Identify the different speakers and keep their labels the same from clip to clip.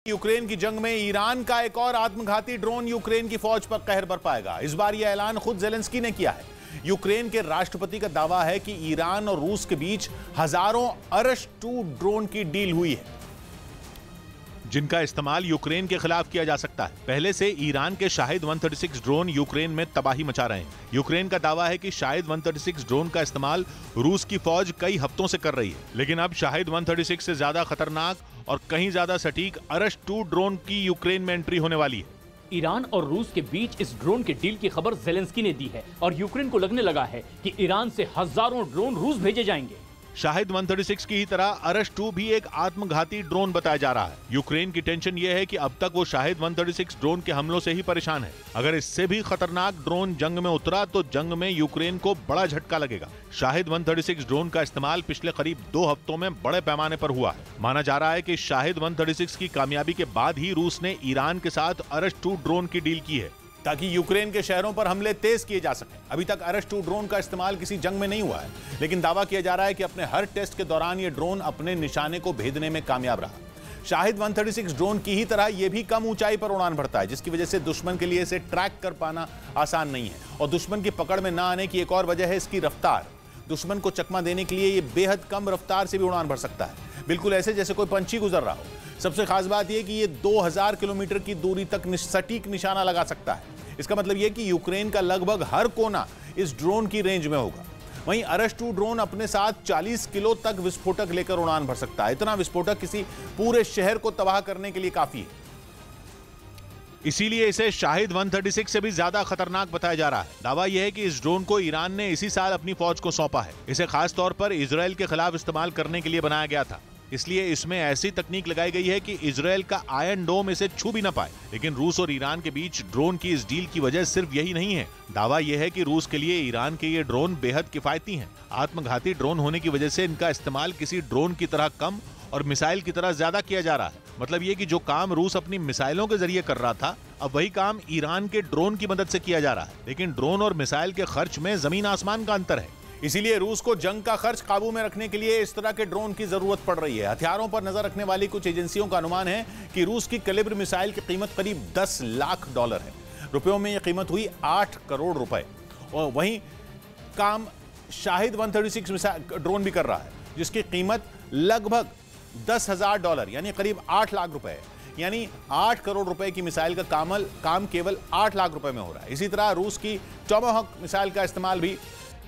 Speaker 1: Ukraine की जंग में ईरान का एक और आत्मघाती ड्रोन यूक्रेन की फौज पर कहर बरपाएगा। इस बार यह ऐलान खुद ज़ेलेंस्की ने किया है। यूक्रेन के राष्ट्रपति का दावा है कि ईरान और रूस के बीच हजारों अरश-2 ड्रोन की डील हुई है, जिनका इस्तेमाल यूक्रेन के खिलाफ किया जा सकता है। पहले से ईरान के शाहिद 136 ड्रोन यूक्रेन में तबाही मचा रहे हैं। यूक्रेन का दावा है कि शाहिद 136 ड्रोन का इस्तेमाल रूस की फौज कई हफ्तों से कर रही है, लेकिन अब शाहिद 136 से ज्यादा खतरनाक और कहीं ज्यादा सटीक अरश-2 ड्रोन की यूक्रेन में एंट्री होने वाली है।
Speaker 2: ईरान और रूस के बीच इस ड्रोन के डील की खबर ज़ेलेंस्की ने दी है और यूक्रेन को लगने लगा है कि ईरान से हजारों ड्रोन रूस भेजे जाएंगे।
Speaker 1: शाहिद 136 की ही तरह अरश-2 भी एक आत्मघाती ड्रोन बताया जा रहा है। यूक्रेन की टेंशन यह है कि अब तक वो शाहिद 136 ड्रोन के हमलों से ही परेशान है। अगर इससे भी खतरनाक ड्रोन जंग में उतरा तो जंग में यूक्रेन को बड़ा झटका लगेगा। शाहिद 136 ड्रोन का इस्तेमाल पिछले करीब 2 हफ्तों में बड़े पैमाने पर हुआ है। माना जा रहा है कि शाहिद 136 की कामयाबी के बाद ही रूस ने ईरान के साथ अरश-2 ड्रोन की डील की है, ताकि यूक्रेन के शहरों पर हमले तेज किए जा सकें। अभी तक अरश-2 ड्रोन का इस्तेमाल किसी जंग में नहीं हुआ है, लेकिन दावा किया जा रहा है कि अपने हर टेस्ट के दौरान ये ड्रोन अपने निशाने को भेदने में कामयाब रहा। शाहिद 136 ड्रोन की ही तरह यह भी कम ऊंचाई पर उड़ान भरता है, जिसकी वजह से दुश्मन के लिए इसे ट्रैक कर पाना आसान नहीं है। और दुश्मन की पकड़ में न आने की एक और वजह है इसकी रफ्तार। दुश्मन को चकमा देने के लिए यह बेहद कम रफ्तार से भी उड़ान भर सकता है, बिल्कुल ऐसे जैसे कोई पंछी गुजर रहा हो। सबसे खास बात यह कि यह 2000 किलोमीटर की दूरी तक सटीक निशाना लगा सकता है। इसका मतलब यह कि यूक्रेन का लगभग हर कोना इस ड्रोन की रेंज में होगा। वहीं अरश-2 ड्रोन अपने साथ 40 किलो तक विस्फोटक लेकर उड़ान भर सकता है। इतना विस्फोटक किसी पूरे शहर को तबाह करने के लिए काफी है। इसीलिए इसे शाहिद 136 से भी ज्यादा खतरनाक बताया जा रहा है। दावा यह है कि इस ड्रोन को ईरान ने इसी साल अपनी फौज को सौंपा है। इसे खास तौर पर इजरायल के खिलाफ इस्तेमाल करने के लिए बनाया गया था। इसलिए इसमें ऐसी तकनीक लगाई गई है कि इजरायल का आयरन डोम इसे छू भी ना पाए। लेकिन रूस और ईरान के बीच ड्रोन की इस डील की वजह सिर्फ यही नहीं है। दावा यह है कि रूस के लिए ईरान के ये ड्रोन बेहद किफायती हैं। आत्मघाती ड्रोन होने की वजह से इनका इस्तेमाल किसी ड्रोन की तरह कम और मिसाइल की तरह ज्यादा किया जा रहा है। मतलब ये कि जो काम रूस अपनी मिसाइलों के जरिए कर रहा था, अब वही काम ईरान के ड्रोन की मदद से किया जा रहा है। लेकिन ड्रोन और मिसाइल के खर्च में जमीन आसमान का अंतर है। इसीलिए रूस को जंग का खर्च काबू में रखने के लिए इस तरह के ड्रोन की जरूरत पड़ रही है। हथियारों पर नजर रखने वाली कुछ एजेंसियों का अनुमान है कि रूस की कैलिबर मिसाइल की कीमत करीब $10 लाख है। रुपयों में यह कीमत हुई 8 करोड़ रुपए। और वहीं काम शाहिद 136 मिसाइल ड्रोन भी कर रहा है, जिसकी कीमत लगभग $10,000 यानी करीब 8 लाख रुपए है। यानी 8 करोड़ रुपए की मिसाइल का काम केवल 8 लाख रुपए में हो रहा है। इसी तरह रूस की टोमाहॉक मिसाइल का इस्तेमाल भी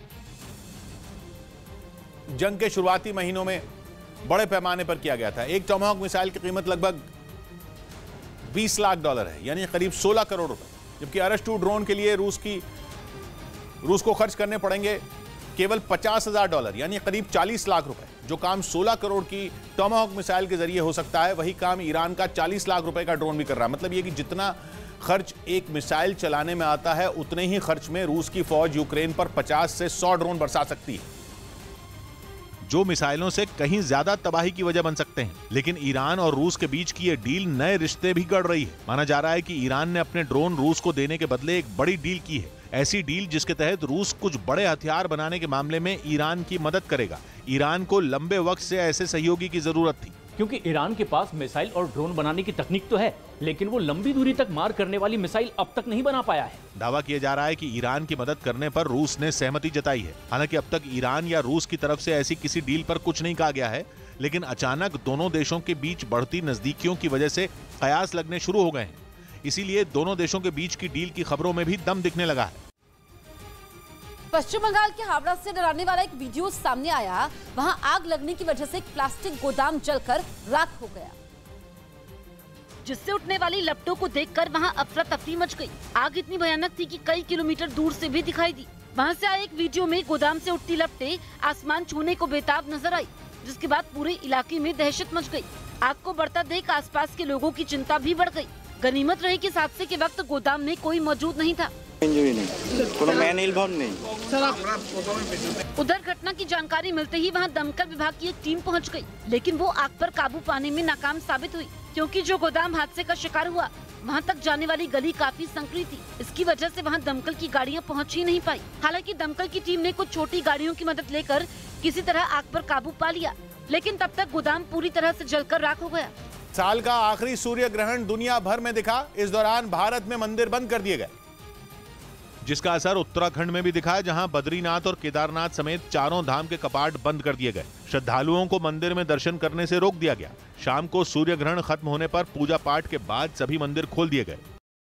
Speaker 1: जंग के शुरुआती महीनों में बड़े पैमाने पर किया गया था। एक टोमाहॉक मिसाइल की कीमत लगभग $20 लाख है, यानी करीब 16 करोड़ रुपए। जबकि अरश-2 ड्रोन के लिए रूस को खर्च करने पड़ेंगे केवल $50,000 यानी करीब 40 लाख रुपए। जो काम 16 करोड़ की टोमाहॉक मिसाइल के जरिए हो सकता है, वही काम ईरान का 40 लाख रुपए का ड्रोन भी कर रहा है। मतलब यह कि जितना खर्च एक मिसाइल चलाने में आता है, उतने ही खर्च में रूस की फौज यूक्रेन पर 50 से 100 ड्रोन बरसा सकती है, जो मिसाइलों से कहीं ज्यादा तबाही की वजह बन सकते हैं। लेकिन ईरान और रूस के बीच की यह डील नए रिश्ते भी गढ़ रही है। माना जा रहा है कि ईरान ने अपने ड्रोन रूस को देने के बदले एक बड़ी डील की है। ऐसी डील जिसके तहत रूस कुछ बड़े हथियार बनाने के मामले में ईरान की मदद करेगा। ईरान को लंबे वक्त से ऐसे सहयोगी की जरूरत थी,
Speaker 2: क्योंकि ईरान के पास मिसाइल और ड्रोन बनाने की तकनीक तो है, लेकिन वो लंबी दूरी तक मार करने वाली मिसाइल अब तक नहीं बना पाया है।
Speaker 1: दावा किया जा रहा है कि ईरान की मदद करने पर रूस ने सहमति जताई है। हालांकि अब तक ईरान या रूस की तरफ से ऐसी किसी डील पर कुछ नहीं कहा गया है, लेकिन अचानक दोनों देशों के बीच बढ़ती नजदीकियों की वजह से कयास लगने शुरू हो गए हैं। इसीलिए दोनों देशों के बीच की डील की खबरों में भी दम दिखने लगा है।
Speaker 3: पश्चिम बंगाल के हावड़ा से डराने वाला एक वीडियो सामने आया। वहां आग लगने की वजह से एक प्लास्टिक गोदाम जलकर राख हो गया, जिससे उठने वाली लपटों को देखकर वहां अफरा तफरी मच गई। आग इतनी भयानक थी कि कई किलोमीटर दूर से भी दिखाई दी। वहां से आए एक वीडियो में गोदाम से उठती लपटें आसमान छूने को बेताब नजर आई, जिसके बाद पूरे इलाके में दहशत मच गई। आग को बढ़ता देख आसपास के लोगों की चिंता भी बढ़ गई। गनीमत रही कि हादसे के वक्त गोदाम में कोई मौजूद नहीं था। उधर घटना की जानकारी मिलते ही वहां दमकल विभाग की एक टीम पहुंच गई, लेकिन वो आग पर काबू पाने में नाकाम साबित हुई, क्योंकि जो गोदाम हादसे का शिकार हुआ वहां तक जाने वाली गली काफी संकरी थी। इसकी वजह से वहां दमकल की गाड़ियां पहुंच ही नहीं पाई। हालांकि दमकल की टीम ने कुछ छोटी गाड़ियों की मदद लेकर किसी तरह आग पर काबू पा लिया, लेकिन तब तक गोदाम पूरी तरह से जलकर राख हो गया।
Speaker 4: साल का आखिरी सूर्य ग्रहण दुनिया भर में दिखा। इस दौरान भारत में मंदिर बंद कर दिए गए,
Speaker 1: जिसका असर उत्तराखंड में भी दिखा, जहां बद्रीनाथ और केदारनाथ समेत चारों धाम के कपाट बंद कर दिए गए। श्रद्धालुओं को मंदिर में दर्शन करने से रोक दिया गया। शाम को सूर्य ग्रहण खत्म होने पर पूजा पाठ के बाद सभी मंदिर खोल दिए गए।